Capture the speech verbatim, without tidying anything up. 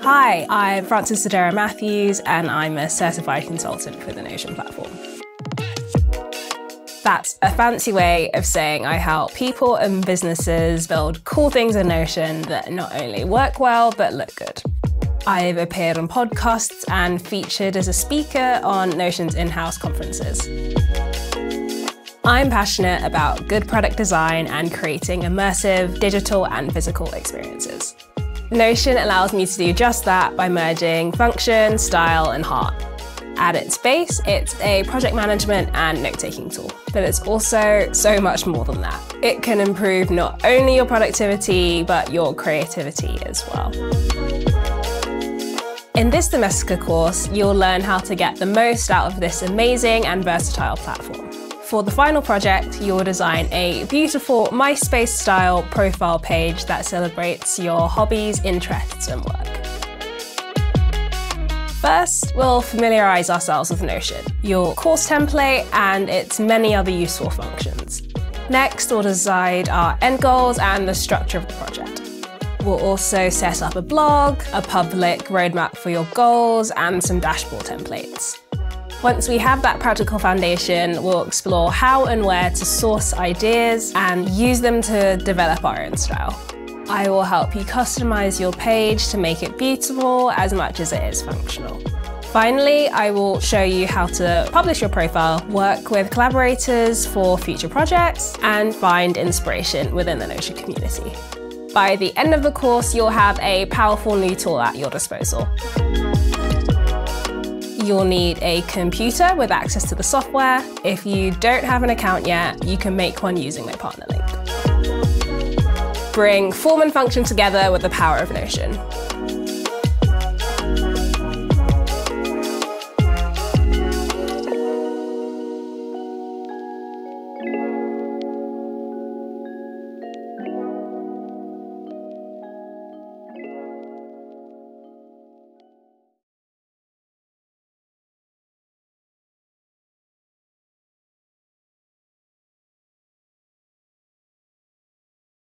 Hi, I'm Frances Odera Matthews, and I'm a certified consultant for the Notion platform. That's a fancy way of saying I help people and businesses build cool things in Notion that not only work well, but look good. I've appeared on podcasts and featured as a speaker on Notion's in-house conferences. I'm passionate about good product design and creating immersive digital and physical experiences. Notion allows me to do just that by merging function, style, and heart. At its base, it's a project management and note-taking tool, but it's also so much more than that. It can improve not only your productivity, but your creativity as well. In this Domestika course, you'll learn how to get the most out of this amazing and versatile platform. For the final project, you'll design a beautiful MySpace-style profile page that celebrates your hobbies, interests, and work. First, we'll familiarise ourselves with Notion, your course template, and its many other useful functions. Next, we'll decide our end goals and the structure of the project. We'll also set up a blog, a public roadmap for your goals, and some dashboard templates. Once we have that practical foundation, we'll explore how and where to source ideas and use them to develop our own style. I will help you customize your page to make it beautiful as much as it is functional. Finally, I will show you how to publish your profile, work with collaborators for future projects, and find inspiration within the Notion community. By the end of the course, you'll have a powerful new tool at your disposal. You'll need a computer with access to the software. If you don't have an account yet, you can make one using my partner link. Bring form and function together with the power of Notion.